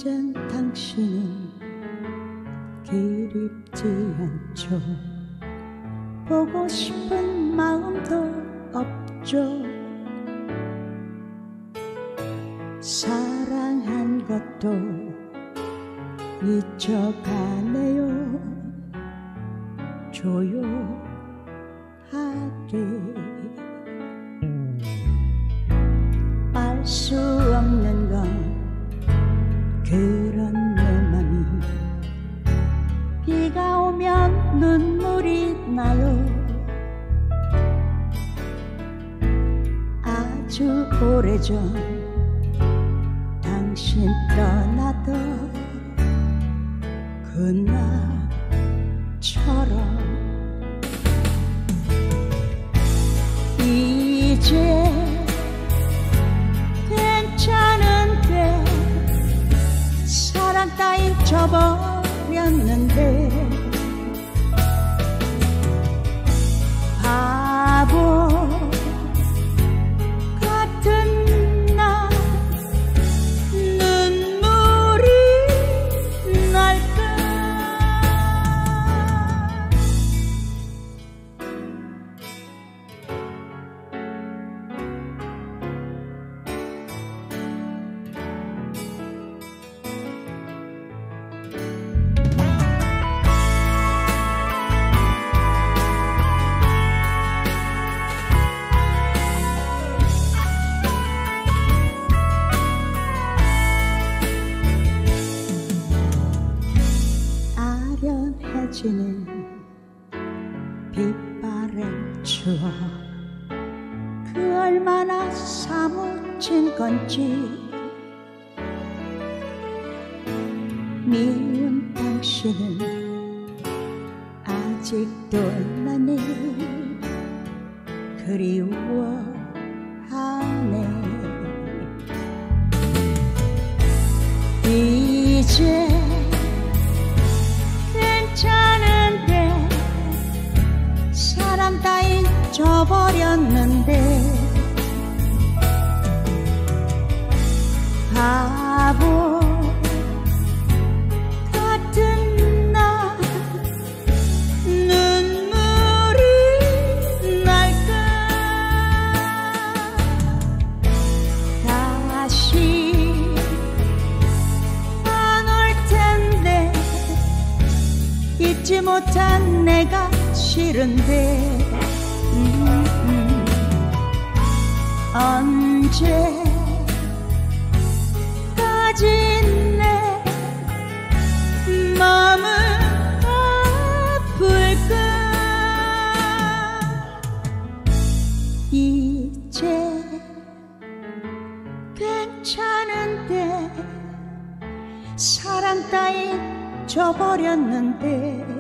이젠 당신이 그립지 않죠. 보고 싶은 마음도 없죠. 사랑한 것도 잊혀가네요. 조용하게 알 수 없는 건 그런 내 맘이 비가 오면 눈물이 나요. 아주 오래전 당신 떠나던 그날처럼 이제 괜찮은데 사랑 따윈 져버렸는데 바보 같은 나 눈물이 날까. 아련해지는 빛바랜 추억 그 얼마나 사무친 건지 미운 당신은 아직도 나를 그리워하네. 이제 괜찮은데 사랑 따윈 져버렸는데 바보 같은 나 눈물이 날까. 다시 안 올 텐데 잊지 못한 내가 싫은데 언제까지 내 마음은 아플까. 이제 괜찮은데 사랑 따윈 져버렸는데